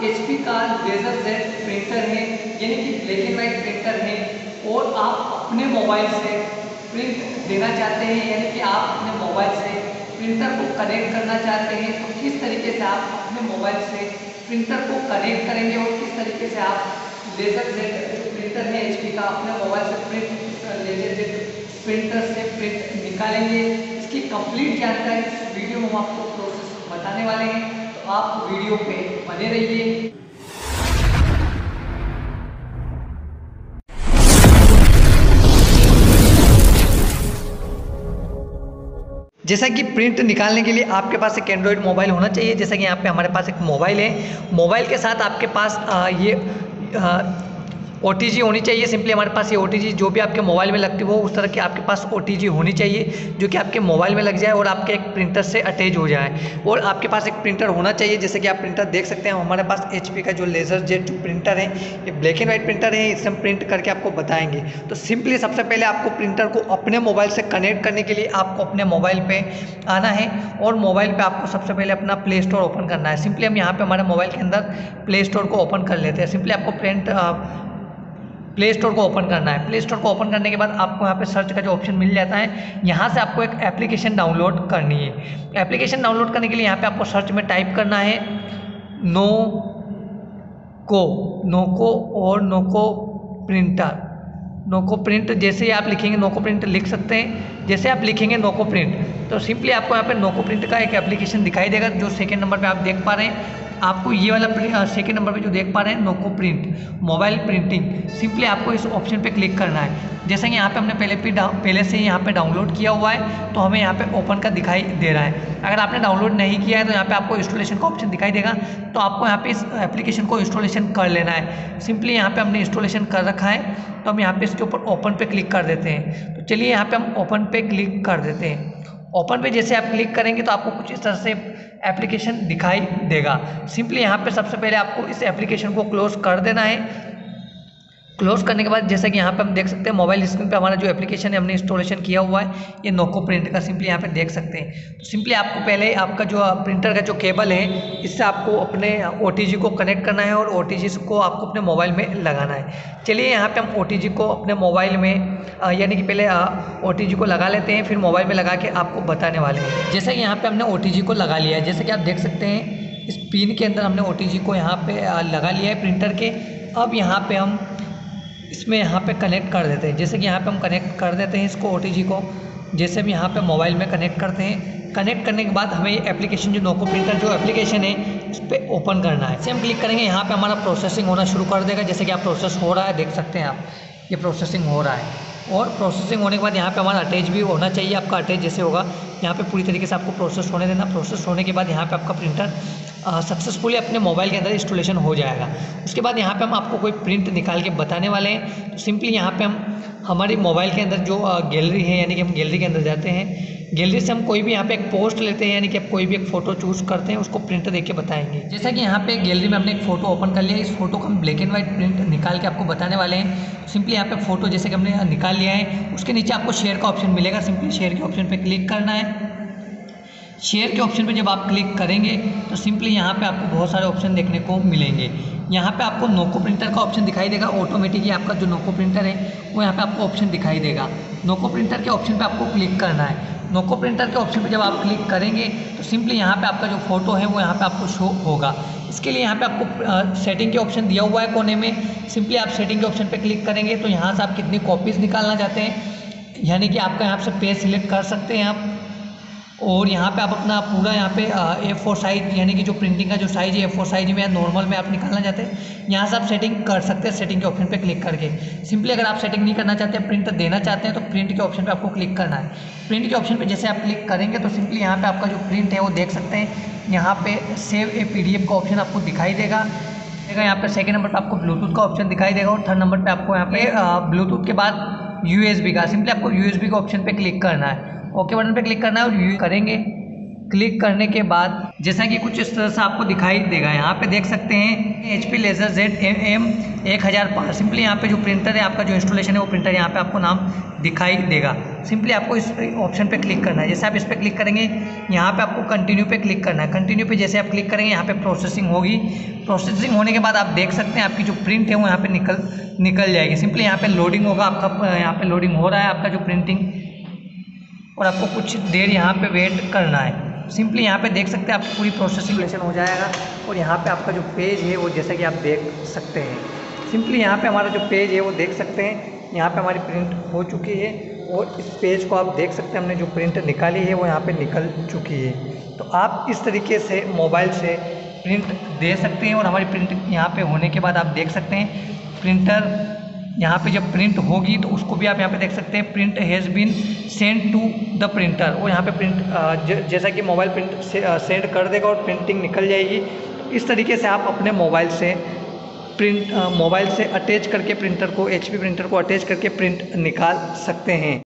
HP का laser jet printer है, यानी कि ब्लैक एंड व्हाइट प्रिंटर है, और आप अपने मोबाइल से प्रिंट देना चाहते हैं, यानी कि आप अपने मोबाइल से प्रिंटर को कनेक्ट करना चाहते हैं, तो किस तरीके से आप अपने मोबाइल से प्रिंटर को कनेक्ट करेंगे और किस तरीके से आप लेजर जेट प्रिंटर है HP का अपने मोबाइल से प्रिंट लेजर जेट प्रिंटर से प्रिंट निकालेंगे, इसकी कंप्लीट जानकारी इस वीडियो में हम आपको प्रोसेस बताने वाले हैं, तो आप वीडियो पे बने रहिए। जैसा कि प्रिंट निकालने के लिए आपके पास एक एंड्रॉयड मोबाइल होना चाहिए। जैसा कि यहाँ पे हमारे पास एक मोबाइल है, मोबाइल के साथ आपके पास ये OTG होनी चाहिए। सिंपली हमारे पास ये OTG जो भी आपके मोबाइल में लगती हो उस तरह की आपके पास OTG होनी चाहिए, जो कि आपके मोबाइल में लग जाए और आपके एक प्रिंटर से अटैच हो जाए। और आपके पास एक प्रिंटर होना चाहिए, जैसे कि आप प्रिंटर देख सकते हैं हमारे पास HP का जो लेजर जेट प्रिंटर है, ये ब्लैक एंड व्हाइट प्रिंटर है, इसे हम प्रिंट करके आपको बताएंगे। तो सिंपली सबसे पहले आपको प्रिंटर को अपने मोबाइल से कनेक्ट करने के लिए आपको अपने मोबाइल पर आना है, और मोबाइल पर आपको सबसे पहले अपना प्ले स्टोर ओपन करना है। सिंपली हम यहाँ पर हमारे मोबाइल के अंदर प्ले स्टोर को ओपन कर लेते हैं। सिंपली आपको प्ले स्टोर को ओपन करना है। प्ले स्टोर को ओपन करने के बाद आपको यहाँ पे सर्च का जो ऑप्शन मिल जाता है, यहाँ से आपको एक एप्लीकेशन डाउनलोड करनी है। एप्लीकेशन डाउनलोड करने के लिए यहाँ पे आपको सर्च में टाइप करना है नोको और नोको प्रिंटर, नोको प्रिंट। जैसे ही आप लिखेंगे नोको प्रिंट लिख सकते हैं, जैसे आप लिखेंगे नोको प्रिंट तो सिंपली आपको यहाँ पे नोको प्रिंट का एक एप्लीकेशन दिखाई देगा, जो सेकेंड नंबर पे आप देख पा रहे हैं। आपको ये वाला सेकेंड नंबर पे जो देख पा रहे हैं नोको प्रिंट मोबाइल प्रिंटिंग, सिंपली आपको इस ऑप्शन पे क्लिक करना है। जैसे कि यहाँ पे हमने पहले से ही यहाँ पे डाउनलोड किया हुआ है, तो हमें यहाँ पे ओपन का दिखाई दे रहा है। अगर आपने डाउनलोड नहीं किया है तो यहाँ पे आपको इंस्टॉलेशन का ऑप्शन दिखाई देगा, तो आपको यहाँ पे इस एप्लीकेशन को इंस्टॉलेशन कर लेना है। सिंपली यहाँ पे हमने इंस्टॉलेशन कर रखा है, तो हम यहाँ पे इसके ऊपर ओपन पे क्लिक कर देते हैं। तो चलिए यहाँ पे हम ओपन पे क्लिक कर देते हैं। ओपन पे जैसे आप क्लिक करेंगे तो आपको कुछ इस तरह से एप्लीकेशन दिखाई देगा। सिंपली यहाँ पे सबसे पहले आपको इस एप्लीकेशन को क्लोज कर देना है। क्लोज करने के बाद जैसा कि यहाँ पे हम देख सकते हैं मोबाइल स्क्रीन पे हमारा जो एप्लीकेशन है हमने इंस्टॉलेशन किया हुआ है, ये नोको प्रिंट का सिंपली यहाँ पे देख सकते हैं। तो सिंपली आपको पहले आपका जो प्रिंटर का जो केबल है, इससे आपको अपने OTG को कनेक्ट करना है और OTG को आपको अपने मोबाइल में लगाना है। चलिए यहाँ पे हम OTG को अपने मोबाइल में यानी कि पहले OTG को लगा लेते हैं, फिर मोबाइल में लगा के आपको बताने वाले हैं। जैसे कि यहाँ पे हमने OTG को लगा लिया है, जैसे कि आप देख सकते हैं इस पिन के अंदर हमने OTG को यहाँ पे लगा लिया है प्रिंटर के। अब यहाँ पे हम इसमें यहाँ पे कनेक्ट कर देते हैं। जैसे कि यहाँ पे हम कनेक्ट कर देते हैं इसको OTG को, जैसे हम यहाँ पे मोबाइल में कनेक्ट करते हैं। कनेक्ट करने के बाद हमें ये एप्लीकेशन जो नोको प्रिंटर जो एप्लीकेशन है इस पर ओपन करना है। जैसे हम क्लिक करेंगे यहाँ पे हमारा प्रोसेसिंग होना शुरू कर देगा। जैसे कि आप प्रोसेस हो रहा है, देख सकते हैं आप, ये प्रोसेसिंग हो रहा है। और प्रोसेसिंग होने के बाद यहाँ पे हमारा अटैच भी होना चाहिए। आपका अटैच जैसे होगा यहाँ पे पूरी तरीके से आपको प्रोसेस होने देना। प्रोसेस होने के बाद यहाँ पे आपका प्रिंटर सक्सेसफुली अपने मोबाइल के अंदर इंस्टॉलेशन हो जाएगा। उसके बाद यहाँ पे हम आपको कोई प्रिंट निकाल के बताने वाले हैं। तो सिंपली यहाँ पे हम हमारी मोबाइल के अंदर जो गैलरी है, यानी कि हम गैलरी के अंदर जाते हैं। गैलरी से हम कोई भी यहाँ पे एक पोस्ट लेते हैं, यानी कि आप कोई भी एक फ़ोटो चूज़ करते हैं, उसको प्रिंट देके बताएंगे। जैसा कि यहाँ पे गैलरी में हमने एक फ़ोटो ओपन कर लिया है, इस फोटो को हम ब्लैक एंड व्हाइट प्रिंट निकाल के आपको बताने वाले हैं। सिंपली यहाँ पे फ़ोटो जैसे कि हमने निकाल लिया है, उसके नीचे आपको शेयर का ऑप्शन मिलेगा। सिंपली शेयर के ऑप्शन पर क्लिक करना है। शेयर के ऑप्शन पे जब आप क्लिक करेंगे तो सिंपली यहाँ पे आपको बहुत सारे ऑप्शन देखने को मिलेंगे। यहाँ पे आपको नोको प्रिंटर का ऑप्शन दिखाई देगा। ऑटोमेटिकली आपका जो नोको प्रिंटर है वो यहाँ पे आपको ऑप्शन दिखाई देगा। नोको प्रिंटर के ऑप्शन पे आपको क्लिक करना है। नोको प्रिंटर के ऑप्शन पे जब आप क्लिक करेंगे तो सिंपली यहाँ पे आपका जो फोटो है वो यहाँ पे आपको शो होगा। इसके लिए यहाँ पे आपको सेटिंग के ऑप्शन दिया हुआ है कोने में। सिंपली आप सेटिंग के ऑप्शन पे क्लिक करेंगे तो यहाँ से आप कितनी कॉपीज़ निकालना चाहते हैं, यानी कि आपका यहाँ से पेज सिलेक्ट कर सकते हैं आप। और यहाँ पे आप अपना पूरा यहाँ पे A4 साइज, यानी कि जो प्रिंटिंग का जो साइज है A4 साइज में या नॉर्मल में आप निकालना चाहते हैं, यहाँ से आप सेटिंग कर सकते हैं सेटिंग के ऑप्शन पे क्लिक करके। सिंपली अगर आप सेटिंग नहीं करना चाहते हैं, प्रिंट देना चाहते हैं, तो प्रिंट के ऑप्शन पे आपको क्लिक करना है। प्रिंट के ऑप्शन पे जैसे आप क्लिक करेंगे तो सिंपली यहाँ पे आपका जो प्रिंट है वो देख सकते हैं। यहाँ पे सेव ए PDF का ऑप्शन आपको दिखाई देगा। यहाँ पे सेकेंड नंबर पर आपको ब्लूटूथ का ऑप्शन दिखाई देगा, और थर्ड नंबर पर आपको यहाँ पे ब्लूटूथ के बाद USB का, सिंपली आपको USB के ऑप्शन पर क्लिक करना है। ओके बटन पे क्लिक करना है और व्यू करेंगे क्लिक करने के बाद जैसा कि कुछ इस तरह से आपको दिखाई देगा। यहाँ पे देख सकते हैं HP LaserZ M1005। सिंपली यहाँ पे जो प्रिंटर है आपका जो इंस्टॉलेशन है वो प्रिंटर यहाँ पे आपको नाम दिखाई देगा। सिंपली आपको इस ऑप्शन पे क्लिक करना है। जैसे आप इस पर क्लिक करेंगे यहाँ पे आपको कंटिन्यू पे क्लिक करना है। कंटिन्यू पे जैसे आप क्लिक करेंगे यहाँ पे प्रोसेसिंग होगी। प्रोसेसिंग होने के बाद आप देख सकते हैं आपकी जो प्रिंट है वो यहाँ पे निकल जाएगी। सिंपली यहाँ पे लोडिंग होगा आपका, यहाँ पे लोडिंग हो रहा है आपका जो प्रिंटिंग, और आपको कुछ देर यहाँ पे वेट करना है। सिंपली यहाँ पे देख सकते हैं आपकी पूरी प्रोसेसिंग हो जाएगा और यहाँ पे आपका जो पेज है वो जैसा कि आप देख सकते हैं। सिंपली यहाँ पे हमारा जो पेज है वो देख सकते हैं, यहाँ पे हमारी प्रिंट हो चुकी है और इस पेज को आप देख सकते हैं हमने जो प्रिंट निकाली है वो यहाँ पे निकल चुकी है। तो आप इस तरीके से मोबाइल से प्रिंट दे सकते हैं और हमारी प्रिंट यहाँ पे होने के बाद आप देख सकते हैं प्रिंटर यहाँ पे जब प्रिंट होगी तो उसको भी आप यहाँ पे देख सकते हैं print has been send to the printer. वो यहाँ पे प्रिंट जैसा कि मोबाइल प्रिंट सेंड कर देगा और प्रिंटिंग निकल जाएगी। तो इस तरीके से आप अपने मोबाइल से अटैच करके प्रिंटर को HP प्रिंटर को अटैच करके प्रिंट निकाल सकते हैं।